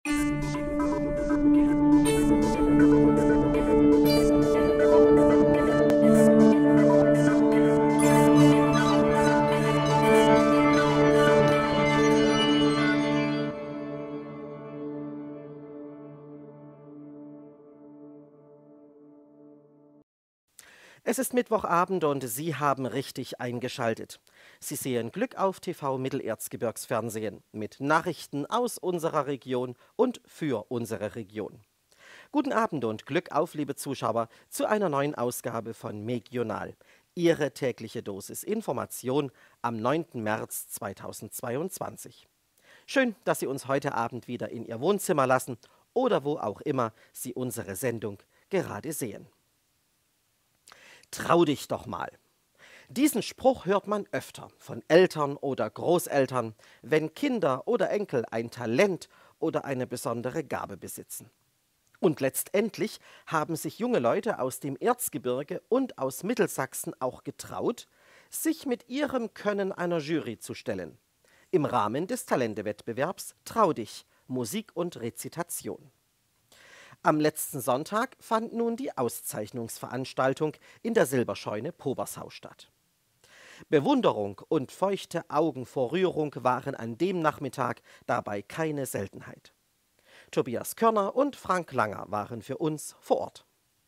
Es ist Mittwochabend und Sie haben richtig eingeschaltet. Sie sehen Glück auf TV Mittelerzgebirgsfernsehen mit Nachrichten aus unserer Region und für unsere Region. Guten Abend und Glück auf, liebe Zuschauer, zu einer neuen Ausgabe von Megional. Ihre tägliche Dosis Information am 9. März 2022. Schön, dass Sie uns heute Abend wieder in Ihr Wohnzimmer lassen oder wo auch immer Sie unsere Sendung gerade sehen. Trau dich doch mal. Diesen Spruch hört man öfter von Eltern oder Großeltern, wenn Kinder oder Enkel ein Talent oder eine besondere Gabe besitzen. Und letztendlich haben sich junge Leute aus dem Erzgebirge und aus Mittelsachsen auch getraut, sich mit ihrem Können einer Jury zu stellen. Im Rahmen des Talentewettbewerbs Trau dich, Musik und Rezitation. Am letzten Sonntag fand nun die Auszeichnungsveranstaltung in der Silberscheune Pobersau statt. Bewunderung und feuchte Augen vor Rührung waren an dem Nachmittag dabei keine Seltenheit. Tobias Körner und Frank Langer waren für uns vor Ort.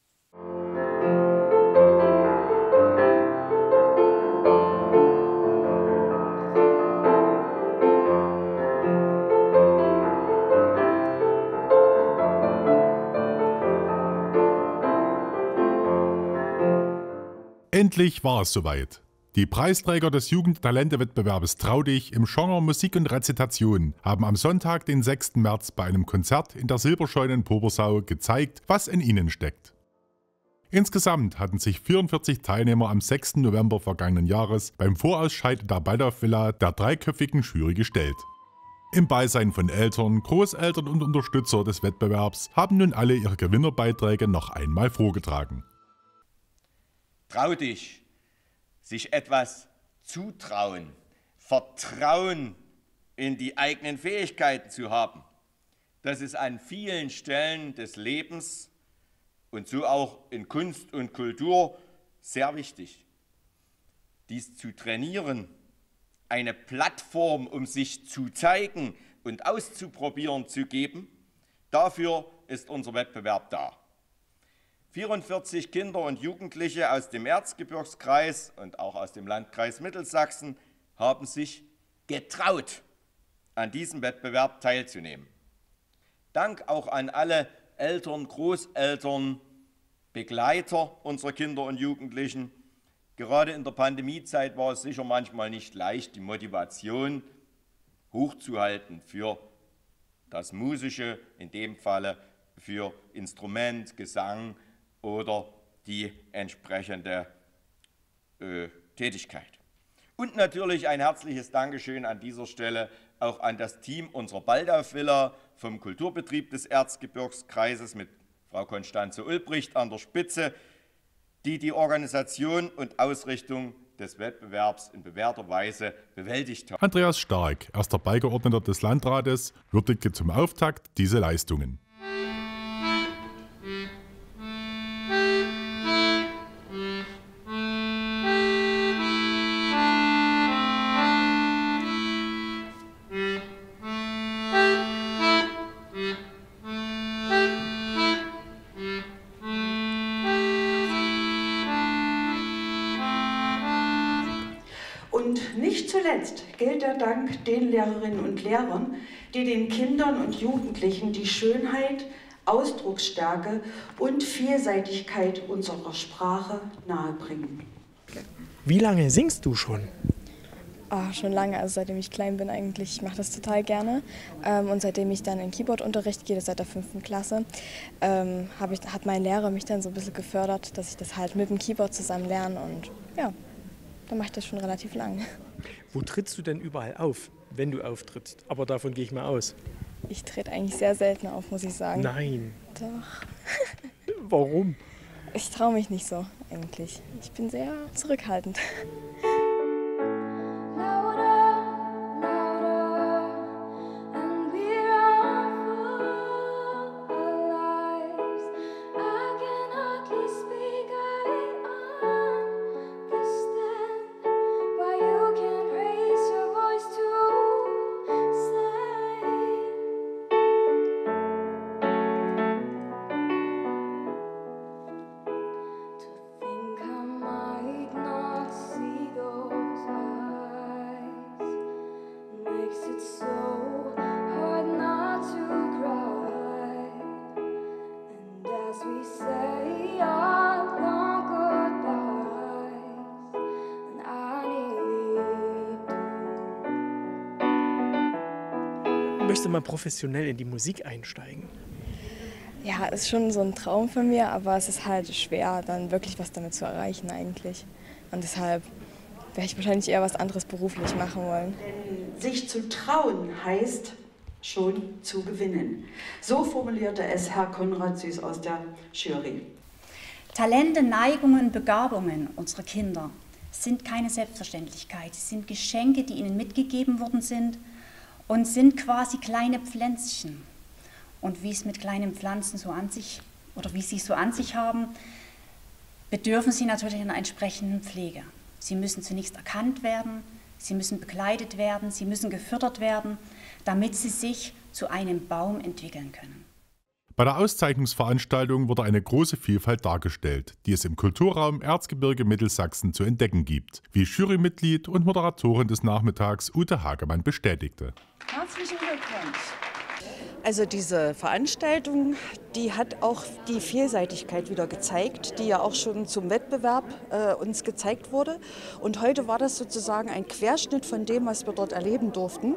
Endlich war es soweit. Die Preisträger des Jugendtalentewettbewerbs Trau dich im Genre Musik und Rezitation haben am Sonntag, den 6. März, bei einem Konzert in der Silberscheune in Pobersau gezeigt, was in ihnen steckt. Insgesamt hatten sich 44 Teilnehmer am 6. November vergangenen Jahres beim Vorausscheiden der Waldorf-Villa der dreiköpfigen Jury gestellt. Im Beisein von Eltern, Großeltern und Unterstützer des Wettbewerbs haben nun alle ihre Gewinnerbeiträge noch einmal vorgetragen. Trau dich, sich etwas zutrauen, Vertrauen in die eigenen Fähigkeiten zu haben. Das ist an vielen Stellen des Lebens und so auch in Kunst und Kultur sehr wichtig. Dies zu trainieren, eine Plattform, um sich zu zeigen und auszuprobieren, zu geben, dafür ist unser Wettbewerb da. 44 Kinder und Jugendliche aus dem Erzgebirgskreis und auch aus dem Landkreis Mittelsachsen haben sich getraut, an diesem Wettbewerb teilzunehmen. Dank auch an alle Eltern, Großeltern, Begleiter unserer Kinder und Jugendlichen. Gerade in der Pandemiezeit war es sicher manchmal nicht leicht, die Motivation hochzuhalten für das Musische, in dem Falle für Instrument, Gesang oder die entsprechende Tätigkeit. Und natürlich ein herzliches Dankeschön an dieser Stelle auch an das Team unserer Waldorf-Villa vom Kulturbetrieb des Erzgebirgskreises mit Frau Konstanze Ulbricht an der Spitze, die die Organisation und Ausrichtung des Wettbewerbs in bewährter Weise bewältigt haben. Andreas Stark, erster Beigeordneter des Landrates, würdigte zum Auftakt diese Leistungen. Und nicht zuletzt gilt der Dank den Lehrerinnen und Lehrern, die den Kindern und Jugendlichen die Schönheit, Ausdrucksstärke und Vielseitigkeit unserer Sprache nahebringen. Wie lange singst du schon? Oh, schon lange, also seitdem ich klein bin eigentlich. Ich mache das total gerne. Und seitdem ich dann in Keyboardunterricht gehe, seit der 5. Klasse, hat mein Lehrer mich dann so ein bisschen gefördert, dass ich das halt mit dem Keyboard zusammen lerne. Und ja, dann mache ich das schon relativ lang. Wo trittst du denn überall auf, wenn du auftrittst? Aber davon gehe ich mal aus. Ich trete eigentlich sehr selten auf, muss ich sagen. Nein. Doch. Warum? Ich traue mich nicht so eigentlich. Ich bin sehr zurückhaltend. Louder, louder, and we're on foot. mal professionell in die Musik einsteigen? Ja, ist schon so ein Traum von mir, aber es ist halt schwer, dann wirklich was damit zu erreichen eigentlich. Und deshalb werde ich wahrscheinlich eher was anderes beruflich machen wollen. Denn sich zu trauen heißt schon zu gewinnen. So formulierte es Herr Konrad Süß aus der Jury. Talente, Neigungen, Begabungen unserer Kinder sind keine Selbstverständlichkeit. Sie sind Geschenke, die ihnen mitgegeben worden sind und sind quasi kleine Pflänzchen. Und wie es mit kleinen Pflanzen so an sich, oder wie sie so an sich haben, bedürfen sie natürlich einer entsprechenden Pflege. Sie müssen zunächst erkannt werden, sie müssen begleitet werden, sie müssen gefördert werden, damit sie sich zu einem Baum entwickeln können. Bei der Auszeichnungsveranstaltung wurde eine große Vielfalt dargestellt, die es im Kulturraum Erzgebirge Mittelsachsen zu entdecken gibt, wie Jurymitglied und Moderatorin des Nachmittags Ute Hagemann bestätigte. Herzlichen Glückwunsch! Also diese Veranstaltung, die hat auch die Vielseitigkeit wieder gezeigt, die ja auch schon zum Wettbewerb uns gezeigt wurde. Und heute war das sozusagen ein Querschnitt von dem, was wir dort erleben durften.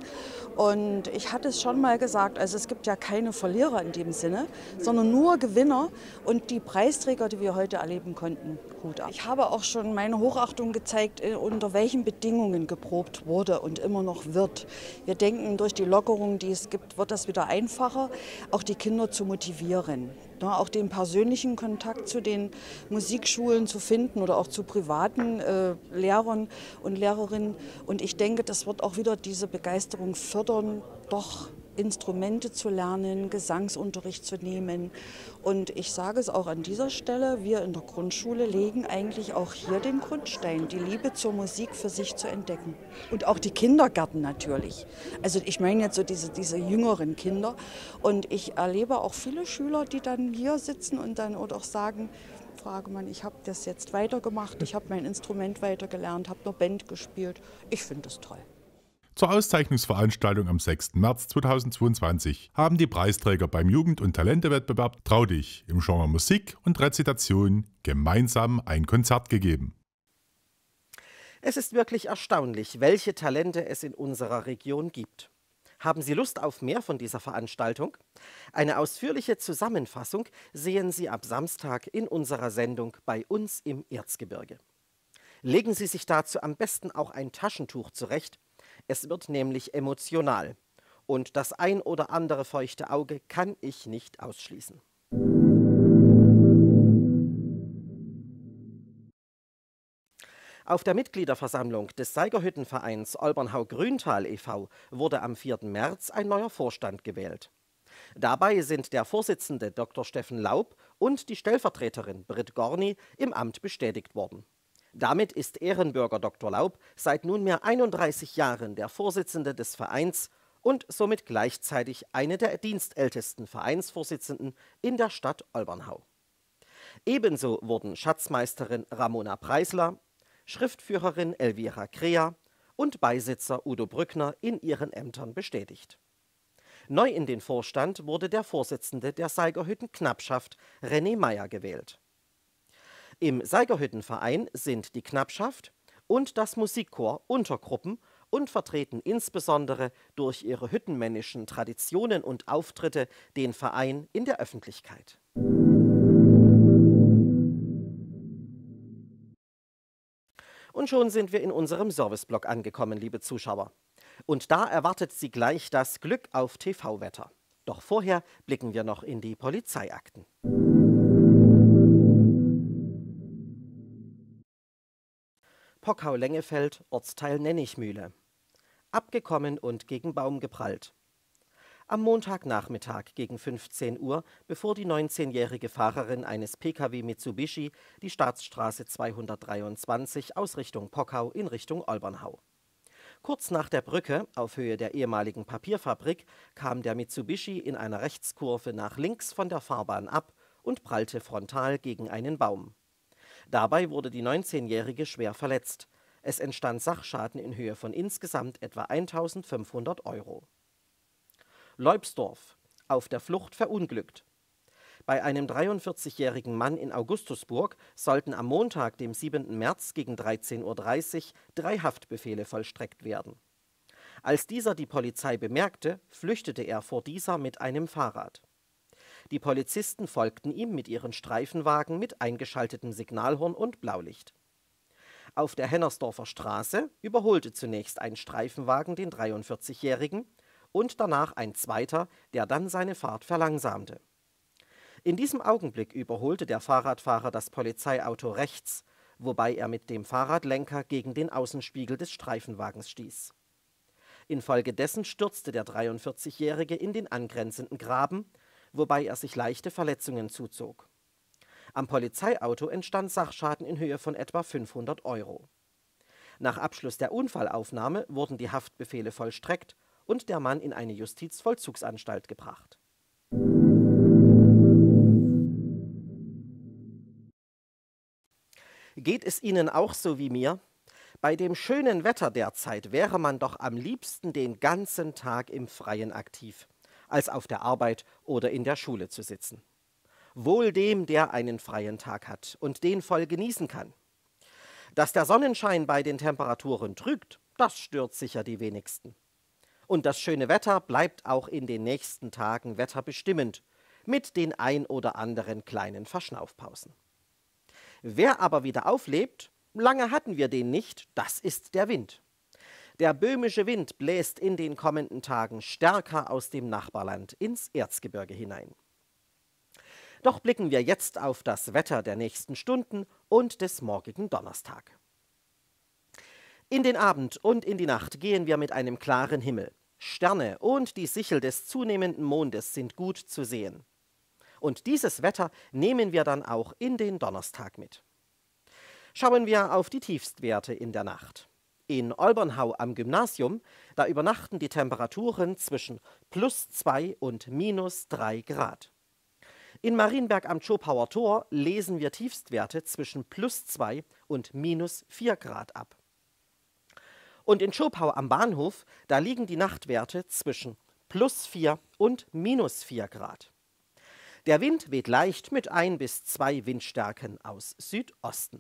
Und ich hatte es schon mal gesagt, also es gibt ja keine Verlierer in dem Sinne, sondern nur Gewinner und die Preisträger, die wir heute erleben konnten. Hut ab. Ich habe auch schon meine Hochachtung gezeigt, unter welchen Bedingungen geprobt wurde und immer noch wird. Wir denken, durch die Lockerung, die es gibt, wird das wieder einfacher, auch die Kinder zu motivieren. Ja, auch den persönlichen Kontakt zu den Musikschulen zu finden oder auch zu privaten Lehrern und Lehrerinnen. Und ich denke, das wird auch wieder diese Begeisterung fördern, doch Instrumente zu lernen, Gesangsunterricht zu nehmen. Und ich sage es auch an dieser Stelle, wir in der Grundschule legen eigentlich auch hier den Grundstein, die Liebe zur Musik für sich zu entdecken. Und auch die Kindergärten natürlich. Also ich meine jetzt so diese jüngeren Kinder. Und ich erlebe auch viele Schüler, die dann hier sitzen und dann oder auch sagen, frage man, ich habe das jetzt weitergemacht, ich habe mein Instrument weitergelernt, habe noch Band gespielt. Ich finde das toll. Zur Auszeichnungsveranstaltung am 6. März 2022 haben die Preisträger beim Jugend- und Talentewettbewerb Trau dich im Genre Musik und Rezitation gemeinsam ein Konzert gegeben. Es ist wirklich erstaunlich, welche Talente es in unserer Region gibt. Haben Sie Lust auf mehr von dieser Veranstaltung? Eine ausführliche Zusammenfassung sehen Sie ab Samstag in unserer Sendung bei uns im Erzgebirge. Legen Sie sich dazu am besten auch ein Taschentuch zurecht. Es wird nämlich emotional. Und das ein oder andere feuchte Auge kann ich nicht ausschließen. Auf der Mitgliederversammlung des Seigerhüttenvereins Olbernhau-Grüntal e.V. wurde am 4. März ein neuer Vorstand gewählt. Dabei sind der Vorsitzende Dr. Steffen Laub und die Stellvertreterin Britt Gorni im Amt bestätigt worden. Damit ist Ehrenbürger Dr. Laub seit nunmehr 31 Jahren der Vorsitzende des Vereins und somit gleichzeitig eine der dienstältesten Vereinsvorsitzenden in der Stadt Olbernhau. Ebenso wurden Schatzmeisterin Ramona Preisler, Schriftführerin Elvira Krea und Beisitzer Udo Brückner in ihren Ämtern bestätigt. Neu in den Vorstand wurde der Vorsitzende der Seigerhütten-Knappschaft, René Meyer, gewählt. Im Seigerhüttenverein sind die Knappschaft und das Musikchor Untergruppen und vertreten insbesondere durch ihre hüttenmännischen Traditionen und Auftritte den Verein in der Öffentlichkeit. Und schon sind wir in unserem Serviceblock angekommen, liebe Zuschauer. Und da erwartet Sie gleich das Glück auf TV-Wetter. Doch vorher blicken wir noch in die Polizeiakten. Pockau-Lengefeld, Ortsteil Nennichmühle. Abgekommen und gegen Baum geprallt. Am Montagnachmittag gegen 15 Uhr befuhr die 19-jährige Fahrerin eines Pkw Mitsubishi die Staatsstraße 223 aus Richtung Pockau in Richtung Olbernhau. Kurz nach der Brücke, auf Höhe der ehemaligen Papierfabrik, kam der Mitsubishi in einer Rechtskurve nach links von der Fahrbahn ab und prallte frontal gegen einen Baum. Dabei wurde die 19-Jährige schwer verletzt. Es entstand Sachschaden in Höhe von insgesamt etwa 1.500 €. Leubsdorf, auf der Flucht verunglückt. Bei einem 43-jährigen Mann in Augustusburg sollten am Montag, dem 7. März gegen 13:30 Uhr 3 Haftbefehle vollstreckt werden. Als dieser die Polizei bemerkte, flüchtete er vor dieser mit einem Fahrrad. Die Polizisten folgten ihm mit ihren Streifenwagen mit eingeschaltetem Signalhorn und Blaulicht. Auf der Hennersdorfer Straße überholte zunächst ein Streifenwagen den 43-Jährigen und danach ein zweiter, der dann seine Fahrt verlangsamte. In diesem Augenblick überholte der Fahrradfahrer das Polizeiauto rechts, wobei er mit dem Fahrradlenker gegen den Außenspiegel des Streifenwagens stieß. Infolgedessen stürzte der 43-Jährige in den angrenzenden Graben, wobei er sich leichte Verletzungen zuzog. Am Polizeiauto entstand Sachschaden in Höhe von etwa 500 €. Nach Abschluss der Unfallaufnahme wurden die Haftbefehle vollstreckt und der Mann in eine Justizvollzugsanstalt gebracht. Geht es Ihnen auch so wie mir? Bei dem schönen Wetter derzeit wäre man doch am liebsten den ganzen Tag im Freien aktiv, als auf der Arbeit oder in der Schule zu sitzen. Wohl dem, der einen freien Tag hat und den voll genießen kann. Dass der Sonnenschein bei den Temperaturen trügt, das stört sicher die wenigsten. Und das schöne Wetter bleibt auch in den nächsten Tagen wetterbestimmend, mit den ein oder anderen kleinen Verschnaufpausen. Wer aber wieder auflebt, lange hatten wir den nicht, das ist der Wind. Der böhmische Wind bläst in den kommenden Tagen stärker aus dem Nachbarland ins Erzgebirge hinein. Doch blicken wir jetzt auf das Wetter der nächsten Stunden und des morgigen Donnerstag. In den Abend und in die Nacht gehen wir mit einem klaren Himmel. Sterne und die Sichel des zunehmenden Mondes sind gut zu sehen. Und dieses Wetter nehmen wir dann auch in den Donnerstag mit. Schauen wir auf die Tiefstwerte in der Nacht. In Olbernhau am Gymnasium, da übernachten die Temperaturen zwischen +2 und -3 Grad. In Marienberg am Zschopauer Tor lesen wir Tiefstwerte zwischen +2 und -4 Grad ab. Und in Zschopau am Bahnhof, da liegen die Nachtwerte zwischen +4 und -4 Grad. Der Wind weht leicht mit 1 bis 2 Windstärken aus Südosten.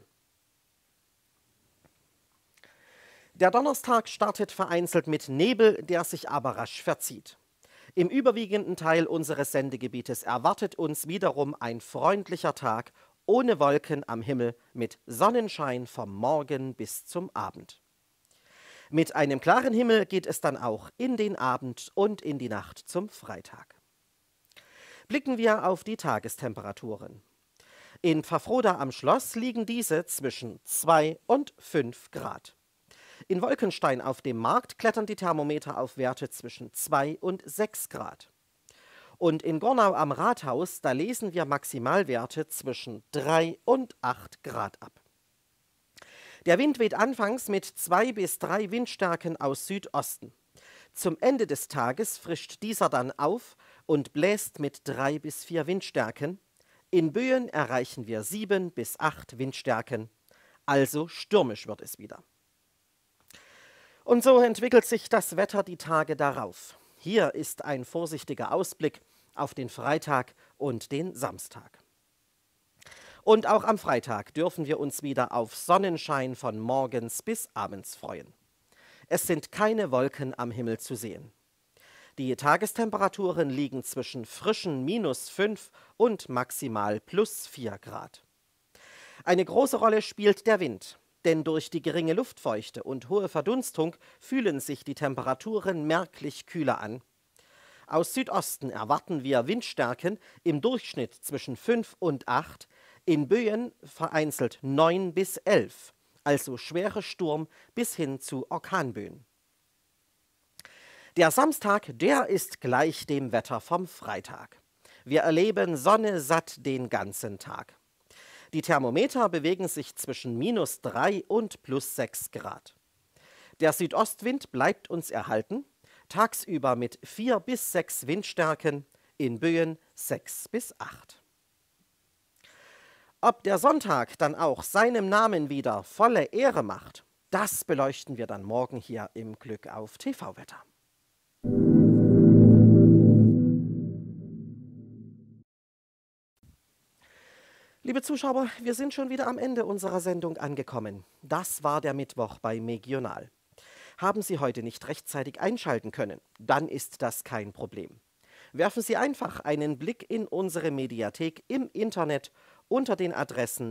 Der Donnerstag startet vereinzelt mit Nebel, der sich aber rasch verzieht. Im überwiegenden Teil unseres Sendegebietes erwartet uns wiederum ein freundlicher Tag ohne Wolken am Himmel mit Sonnenschein vom Morgen bis zum Abend. Mit einem klaren Himmel geht es dann auch in den Abend und in die Nacht zum Freitag. Blicken wir auf die Tagestemperaturen. In Pfaffroda am Schloss liegen diese zwischen 2 und 5 Grad. In Wolkenstein auf dem Markt klettern die Thermometer auf Werte zwischen 2 und 6 Grad. Und in Gornau am Rathaus, da lesen wir Maximalwerte zwischen 3 und 8 Grad ab. Der Wind weht anfangs mit 2 bis 3 Windstärken aus Südosten. Zum Ende des Tages frischt dieser dann auf und bläst mit 3 bis 4 Windstärken. In Böen erreichen wir 7 bis 8 Windstärken. Also stürmisch wird es wieder. Und so entwickelt sich das Wetter die Tage darauf. Hier ist ein vorsichtiger Ausblick auf den Freitag und den Samstag. Und auch am Freitag dürfen wir uns wieder auf Sonnenschein von morgens bis abends freuen. Es sind keine Wolken am Himmel zu sehen. Die Tagestemperaturen liegen zwischen frischen -5 und maximal +4 Grad. Eine große Rolle spielt der Wind. Denn durch die geringe Luftfeuchte und hohe Verdunstung fühlen sich die Temperaturen merklich kühler an. Aus Südosten erwarten wir Windstärken im Durchschnitt zwischen 5 und 8, in Böen vereinzelt 9 bis 11, also schwere Sturm- bis hin zu Orkanböen. Der Samstag, der ist gleich dem Wetter vom Freitag. Wir erleben Sonne satt den ganzen Tag. Die Thermometer bewegen sich zwischen -3 und +6 Grad. Der Südostwind bleibt uns erhalten, tagsüber mit 4 bis 6 Windstärken, in Böen 6 bis 8. Ob der Sonntag dann auch seinem Namen wieder volle Ehre macht, das beleuchten wir dann morgen hier im Glück auf TV-Wetter. Liebe Zuschauer, wir sind schon wieder am Ende unserer Sendung angekommen. Das war der Mittwoch bei Megional. Haben Sie heute nicht rechtzeitig einschalten können, dann ist das kein Problem. Werfen Sie einfach einen Blick in unsere Mediathek im Internet unter den Adressen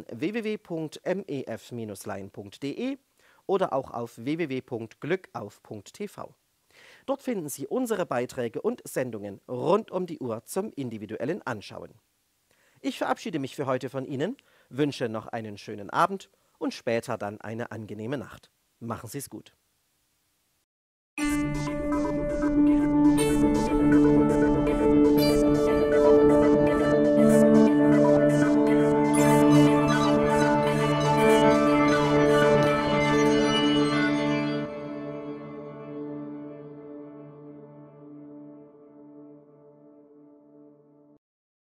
www.mef-lein.de oder auch auf www.glückauf.tv. Dort finden Sie unsere Beiträge und Sendungen rund um die Uhr zum individuellen Anschauen. Ich verabschiede mich für heute von Ihnen, wünsche noch einen schönen Abend und später dann eine angenehme Nacht. Machen Sie es gut.